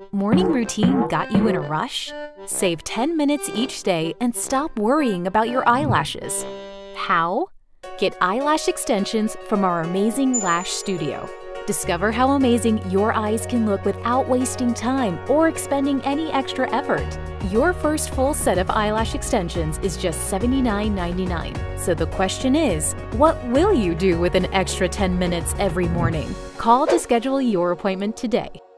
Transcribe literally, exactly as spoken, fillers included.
Morning routine got you in a rush? Save ten minutes each day and stop worrying about your eyelashes. How? Get eyelash extensions from our amazing Lash studio. Discover how amazing your eyes can look without wasting time or expending any extra effort. Your first full set of eyelash extensions is just seventy-nine ninety-nine. So the question is, what will you do with an extra ten minutes every morning? Call to schedule your appointment today.